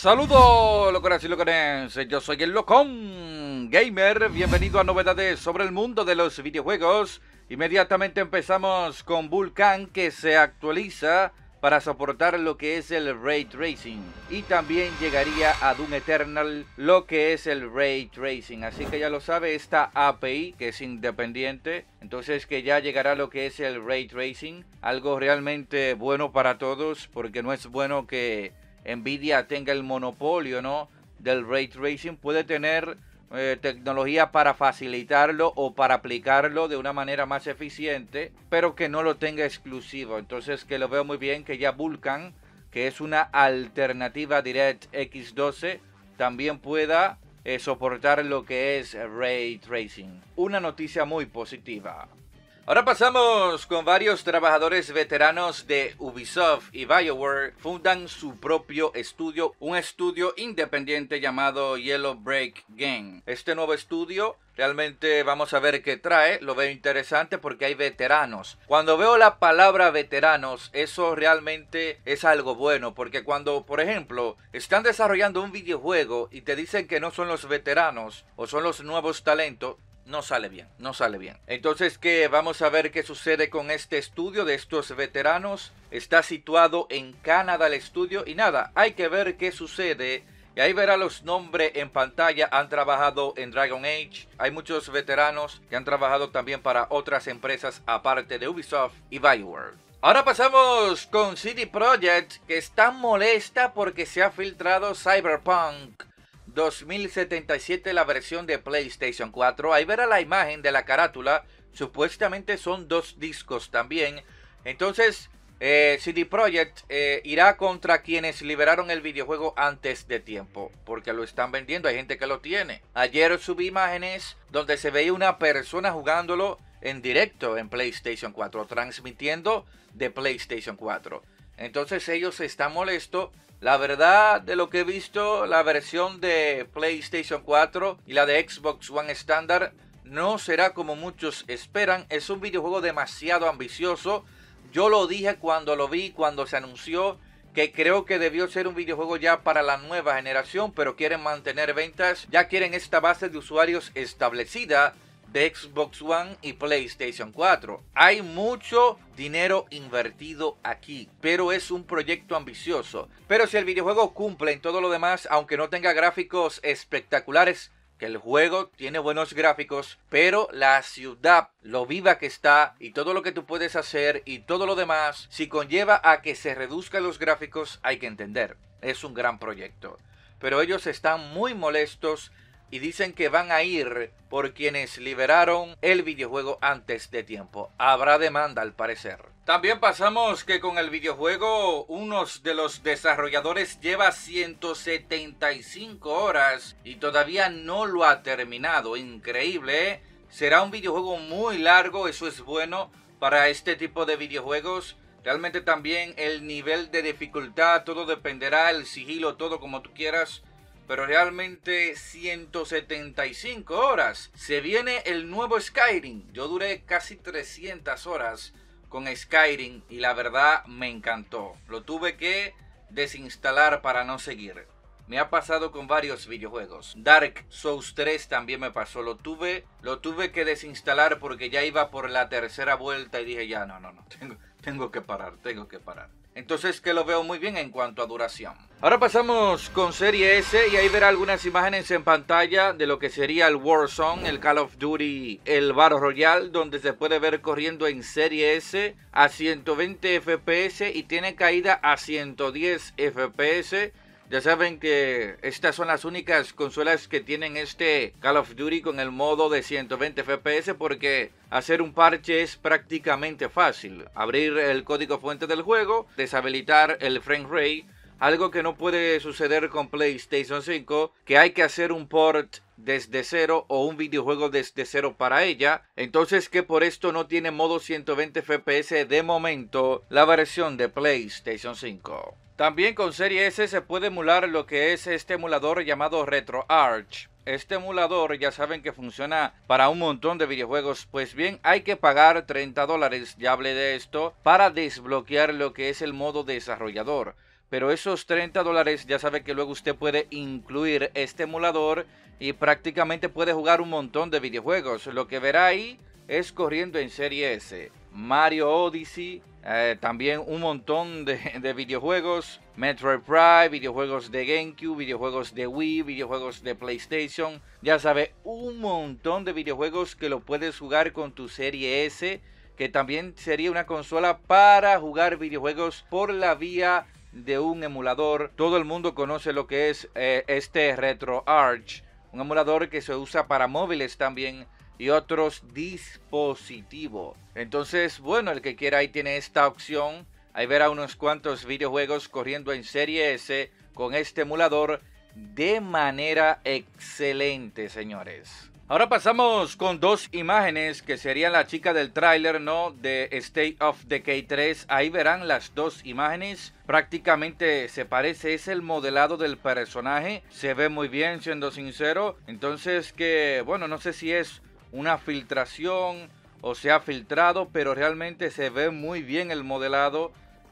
Saludos, locoras y locones, yo soy el Locón Gamer, bienvenido a novedades sobre el mundo de los videojuegos. Inmediatamente empezamos con Vulkan, que se actualiza para soportar lo que es el Ray Tracing, y también llegaría a Doom Eternal lo que es el Ray Tracing, así que ya lo sabe, esta API que es independiente, entonces que ya llegará lo que es el Ray Tracing, algo realmente bueno para todos, porque no es bueno que Nvidia tenga el monopolio, ¿no?, del Ray Tracing. Puede tener tecnología para facilitarlo o para aplicarlo de una manera más eficiente, pero que no lo tenga exclusivo. Entonces que lo veo muy bien que ya Vulkan, que es una alternativa a DirectX 12, también pueda soportar lo que es Ray Tracing. Una noticia muy positiva. Ahora pasamos con varios trabajadores veteranos de Ubisoft y BioWare fundan su propio estudio, un estudio independiente llamado Yellow Brick Game. Este nuevo estudio realmente vamos a ver qué trae, lo veo interesante porque hay veteranos. Cuando veo la palabra veteranos, eso realmente es algo bueno, porque cuando, por ejemplo, están desarrollando un videojuego y te dicen que no son los veteranos o son los nuevos talentos, no sale bien, no sale bien. Entonces que vamos a ver qué sucede con este estudio de estos veteranos. Está situado en Canadá el estudio y nada, hay que ver qué sucede. Y ahí verá los nombres en pantalla. Han trabajado en Dragon Age. Hay muchos veteranos que han trabajado también para otras empresas aparte de Ubisoft y BioWare. Ahora pasamos con CD Projekt, que está molesta porque se ha filtrado Cyberpunk 2077, la versión de PlayStation 4. Ahí verá la imagen de la carátula. Supuestamente son 2 discos también. Entonces CD Projekt irá contra quienes liberaron el videojuego antes de tiempo, porque lo están vendiendo, hay gente que lo tiene. Ayer subí imágenes donde se veía una persona jugándolo en directo en PlayStation 4, transmitiendo de PlayStation 4. Entonces ellos están molestos. La verdad, de lo que he visto, la versión de PlayStation 4 y la de Xbox One estándar no será como muchos esperan. Es un videojuego demasiado ambicioso. Yo lo dije cuando lo vi, cuando se anunció, que creo que debió ser un videojuego ya para la nueva generación, pero quieren mantener ventas. Ya quieren esta base de usuarios establecida de Xbox One y PlayStation 4. Hay mucho dinero invertido aquí, pero es un proyecto ambicioso. Pero si el videojuego cumple en todo lo demás, aunque no tenga gráficos espectaculares, que el juego tiene buenos gráficos, pero la ciudad, lo viva que está y todo lo que tú puedes hacer y todo lo demás, si conlleva a que se reduzcan los gráficos, hay que entender, es un gran proyecto. Pero ellos están muy molestos y dicen que van a ir por quienes liberaron el videojuego antes de tiempo. Habrá demanda al parecer. También pasamos que con el videojuego, uno de los desarrolladores lleva 175 horas y todavía no lo ha terminado. Increíble, ¿eh? Será un videojuego muy largo, eso es bueno para este tipo de videojuegos. Realmente también el nivel de dificultad, todo dependerá, el sigilo, todo como tú quieras. Pero realmente 175 horas. Se viene el nuevo Skyrim. Yo duré casi 300 horas con Skyrim y la verdad me encantó. Lo tuve que desinstalar para no seguir. Me ha pasado con varios videojuegos. Dark Souls 3 también me pasó. Lo tuve que desinstalar porque ya iba por la tercera vuelta y dije ya no. Tengo que parar. Entonces que lo veo muy bien en cuanto a duración. Ahora pasamos con Serie S y ahí verá algunas imágenes en pantalla de lo que sería el Warzone, el Call of Duty, el Battle Royale, donde se puede ver corriendo en Serie S a 120 FPS y tiene caída a 110 FPS. Ya saben que estas son las únicas consolas que tienen este Call of Duty con el modo de 120 FPS, porque hacer un parche es prácticamente fácil. Abrir el código fuente del juego, deshabilitar el frame rate, algo que no puede suceder con PlayStation 5, que hay que hacer un port desde cero o un videojuego desde cero para ella. Entonces que por esto no tiene modo 120 FPS de momento la versión de PlayStation 5. También con Serie S se puede emular lo que es este emulador llamado RetroArch. Este emulador ya saben que funciona para un montón de videojuegos. Pues bien, hay que pagar $30, ya hablé de esto, para desbloquear lo que es el modo desarrollador. pero esos $30 ya sabe que luego usted puede incluir este emulador y prácticamente puede jugar un montón de videojuegos. Lo que verá ahí es corriendo en Serie S, Mario Odyssey, también un montón de videojuegos, Metroid Prime, videojuegos de GameCube, videojuegos de Wii, videojuegos de PlayStation. Ya sabe, un montón de videojuegos que lo puedes jugar con tu Serie S, que también sería una consola para jugar videojuegos por la vía de un emulador. Todo el mundo conoce lo que es este RetroArch, un emulador que se usa para móviles también y otros dispositivos. Entonces, bueno, el que quiera ahí tiene esta opción. Ahí verá unos cuantos videojuegos corriendo en Serie S con este emulador de manera excelente, señores. Ahora pasamos con dos imágenes que serían la chica del tráiler, ¿no? De State of Decay 3. Ahí verán las dos imágenes. Prácticamente se parece, es el modelado del personaje. Se ve muy bien, siendo sincero. Entonces que, bueno, no sé si es una filtración o se ha filtrado, pero realmente se ve muy bien el modelado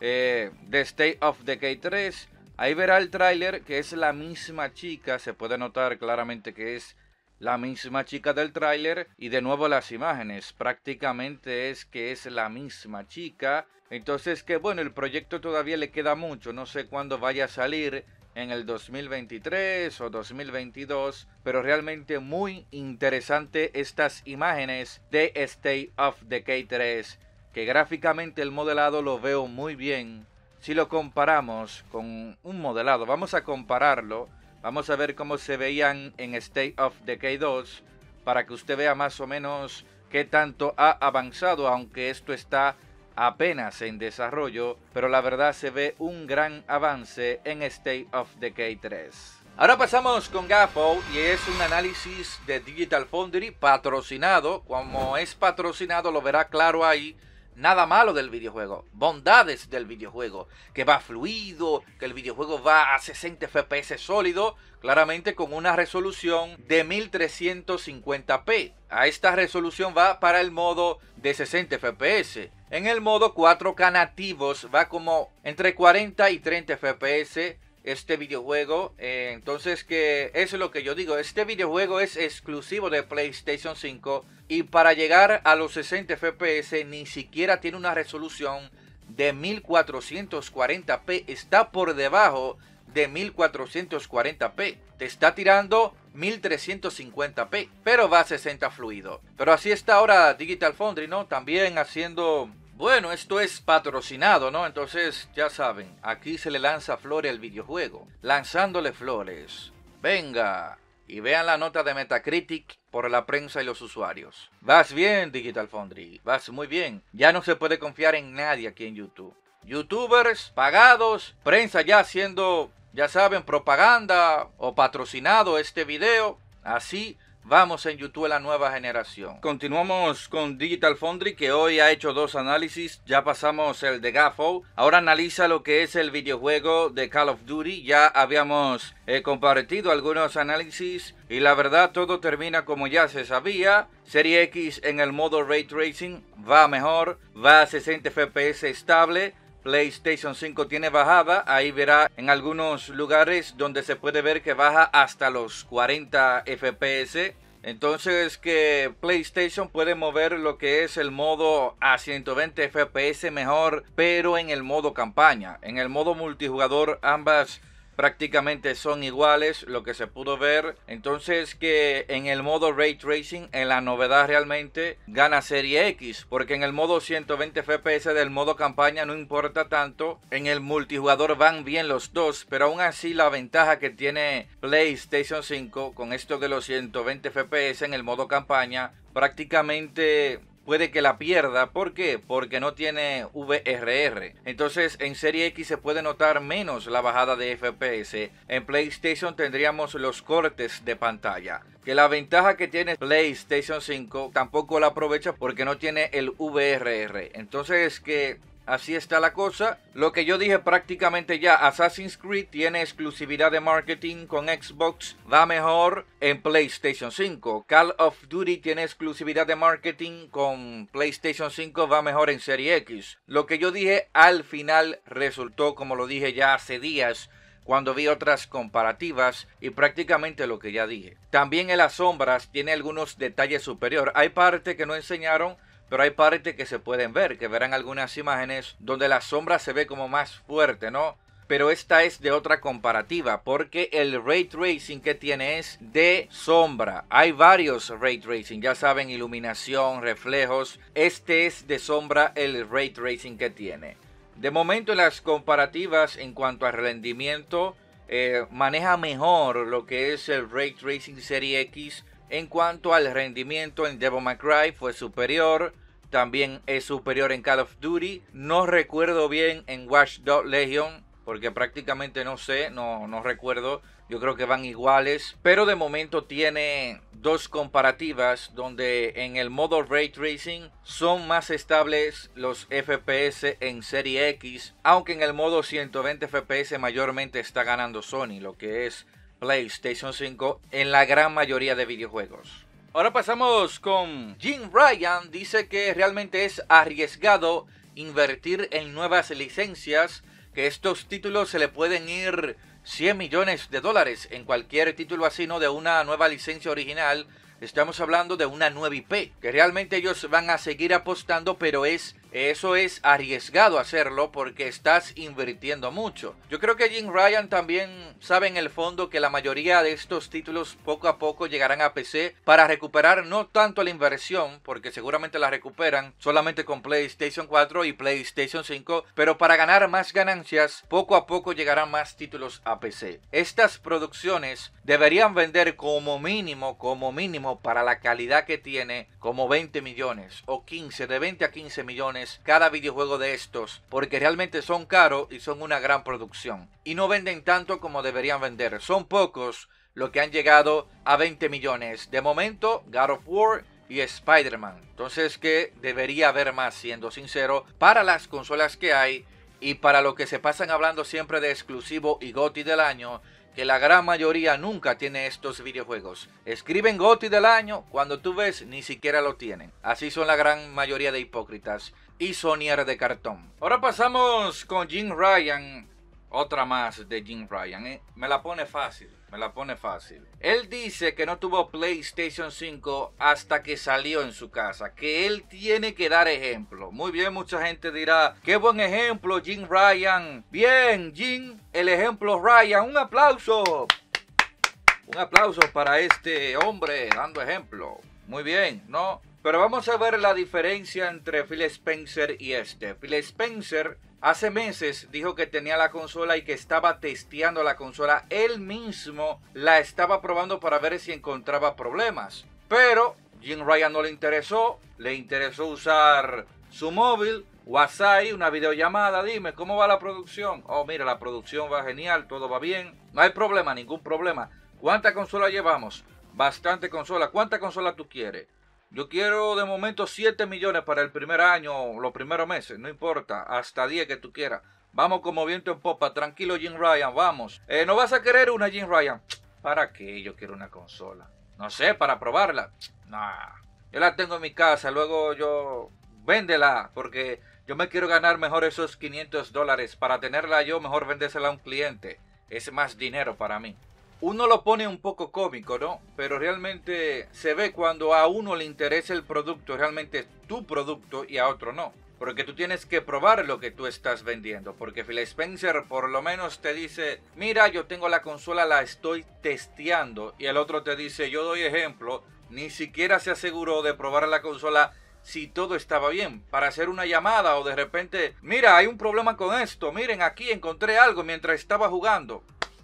de State of Decay 3. Ahí verá el tráiler, que es la misma chica. Se puede notar claramente que es la misma chica del tráiler. Y de nuevo las imágenes, prácticamente es que es la misma chica. Entonces que bueno, el proyecto todavía le queda mucho. No sé cuándo vaya a salir, en el 2023 o 2022, pero realmente muy interesante estas imágenes de State of Decay 3, que gráficamente el modelado lo veo muy bien. Si lo comparamos con un modelado, vamos a compararlo, vamos a ver cómo se veían en State of Decay 2, para que usted vea más o menos qué tanto ha avanzado, aunque esto está apenas en desarrollo, pero la verdad se ve un gran avance en State of Decay 3. Ahora pasamos con GAFO y es un análisis de Digital Foundry patrocinado. Como es patrocinado, lo verá claro ahí. Nada malo del videojuego, bondades del videojuego, que va fluido, que el videojuego va a 60 FPS sólido, claramente con una resolución de 1350p. A esta resolución va para el modo de 60 FPS. En el modo 4K nativos va como entre 40 y 30 FPS este videojuego. Entonces que eso es lo que yo digo, este videojuego es exclusivo de PlayStation 5 y para llegar a los 60 FPS ni siquiera tiene una resolución de 1440p, está por debajo de 1440p, te está tirando 1350p, pero va a 60 fluido. Pero así está ahora Digital Foundry, ¿no? También haciendo... Bueno, esto es patrocinado, ¿no? Entonces, ya saben, aquí se le lanza flores al videojuego. Lanzándole flores. Venga, y vean la nota de Metacritic por la prensa y los usuarios. Vas bien, Digital Foundry, vas muy bien. Ya no se puede confiar en nadie aquí en YouTube. Youtubers pagados, prensa ya haciendo, ya saben, propaganda o patrocinado este video. Así vamos en YouTube la nueva generación. Continuamos con Digital Foundry, que hoy ha hecho dos análisis. Ya pasamos el de GAFO. Ahora analiza lo que es el videojuego de Call of Duty. Ya habíamos compartido algunos análisis y la verdad todo termina como ya se sabía. Serie X en el modo Ray Tracing va mejor, va a 60 FPS estable. PlayStation 5 tiene bajada, ahí verá en algunos lugares donde se puede ver que baja hasta los 40 FPS. Entonces que PlayStation puede mover lo que es el modo a 120 FPS mejor, pero en el modo campaña. En el modo multijugador ambas prácticamente son iguales, lo que se pudo ver. Entonces que en el modo Ray Tracing, en la novedad realmente gana Serie X, porque en el modo 120 FPS del modo campaña no importa tanto. En el multijugador van bien los dos, pero aún así la ventaja que tiene PlayStation 5 con esto de los 120 FPS en el modo campaña, prácticamente puede que la pierda. ¿Por qué? Porque no tiene VRR. Entonces en Serie X se puede notar menos la bajada de FPS. En PlayStation tendríamos los cortes de pantalla, que la ventaja que tiene PlayStation 5 tampoco la aprovecha porque no tiene el VRR. Entonces que así está la cosa. Lo que yo dije prácticamente ya, Assassin's Creed tiene exclusividad de marketing con Xbox, va mejor en PlayStation 5. Call of Duty tiene exclusividad de marketing con PlayStation 5, va mejor en Serie X. Lo que yo dije al final resultó, como lo dije ya hace días, cuando vi otras comparativas, y prácticamente lo que ya dije. También en las sombras tiene algunos detalles superior. Hay partes que no enseñaron, pero hay partes que se pueden ver, que verán algunas imágenes donde la sombra se ve como más fuerte, ¿no? Pero esta es de otra comparativa, porque el Ray Tracing que tiene es de sombra. Hay varios Ray Tracing, ya saben, iluminación, reflejos. Este es de sombra el Ray Tracing que tiene. De momento en las comparativas en cuanto al rendimiento, maneja mejor lo que es el Ray Tracing Serie X. En cuanto al rendimiento en Devil May Cry fue superior, también es superior en Call of Duty. No recuerdo bien en Watch Dogs Legion, porque prácticamente no sé, no recuerdo. Yo creo que van iguales, pero de momento tiene dos comparativas donde en el modo Ray Tracing son más estables los FPS en Serie X, aunque en el modo 120 FPS mayormente está ganando Sony, lo que es PlayStation 5 en la gran mayoría de videojuegos. Ahora pasamos con Jim Ryan. Dice que realmente es arriesgado invertir en nuevas licencias, que estos títulos se le pueden ir 100 millones de dólares en cualquier título así, no de una nueva licencia original. Estamos hablando de una nueva IP, que realmente ellos van a seguir apostando, pero eso es arriesgado hacerlo porque estás invirtiendo mucho. Yo creo que Jim Ryan también sabe en el fondo que la mayoría de estos títulos poco a poco llegarán a PC para recuperar no tanto la inversión, porque seguramente la recuperan solamente con PlayStation 4 y PlayStation 5, pero para ganar más ganancias, poco a poco llegarán más títulos a PC. Estas producciones deberían vender como mínimo, para la calidad que tiene, como 20 millones o 15, de 20 a 15 millones cada videojuego de estos, porque realmente son caros y son una gran producción y no venden tanto como deberían vender. Son pocos los que han llegado a 20 millones de momento, God of War y Spider-Man. Entonces que debería haber más, siendo sincero, para las consolas que hay y para lo que se pasan hablando siempre de exclusivo y GOTY del año, que la gran mayoría nunca tiene estos videojuegos. Escriben GOTY del año, cuando tú ves ni siquiera lo tienen. Así son la gran mayoría de hipócritas y Sonyer de cartón. Ahora pasamos con Jim Ryan. Otra más de Jim Ryan, me la pone fácil. Él dice que no tuvo PlayStation 5 hasta que salió en su casa, que él tiene que dar ejemplo. Muy bien, mucha gente dirá, qué buen ejemplo Jim Ryan. Bien, Jim, el ejemplo Ryan. Un aplauso para este hombre dando ejemplo. Muy bien, ¿no? Pero vamos a ver la diferencia entre Phil Spencer y este. Phil Spencer hace meses dijo que tenía la consola y que estaba testeando la consola. Él mismo la estaba probando para ver si encontraba problemas. Pero Jim Ryan no le interesó usar su móvil, WhatsApp, una videollamada. Dime, ¿cómo va la producción? Oh, mira, la producción va genial, todo va bien. No hay problema, ningún problema. ¿Cuántas consolas llevamos? Bastante consola. ¿Cuántas consolas tú quieres? Yo quiero de momento 7 millones para el primer año, los primeros meses, no importa, hasta 10 que tú quieras. Vamos como viento en popa, tranquilo Jim Ryan, vamos. ¿No vas a querer una, Jim Ryan? ¿Para qué yo quiero una consola? No sé, para probarla. Nah, yo la tengo en mi casa, luego yo... Véndela, porque yo me quiero ganar mejor esos 500 dólares. Para tenerla yo, mejor vendérsela a un cliente. Es más dinero para mí. Uno lo pone un poco cómico, ¿no? Pero realmente se ve cuando a uno le interesa el producto, realmente es tu producto y a otro no. Porque tú tienes que probar lo que tú estás vendiendo. Porque Phil Spencer por lo menos te dice, mira, yo tengo la consola, la estoy testeando. Y el otro te dice, yo doy ejemplo, ni siquiera se aseguró de probar la consola si todo estaba bien, para hacer una llamada o de repente, mira, hay un problema con esto, miren, aquí encontré algo mientras estaba jugando.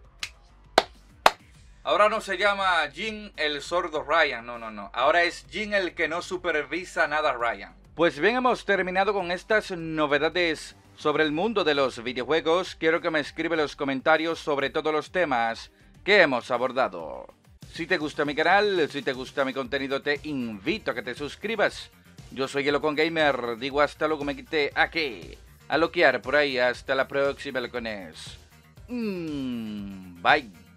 Ahora no se llama Jim el sordo Ryan, no. Ahora es Jim el que no supervisa nada Ryan. Pues bien, hemos terminado con estas novedades sobre el mundo de los videojuegos. Quiero que me escribe en los comentarios sobre todos los temas que hemos abordado. Si te gusta mi canal, si te gusta mi contenido, te invito a que te suscribas. Yo soy el Locón Gamer, digo hasta luego, me quité aquí. a loquear por ahí. Hasta la próxima, locones. Bye.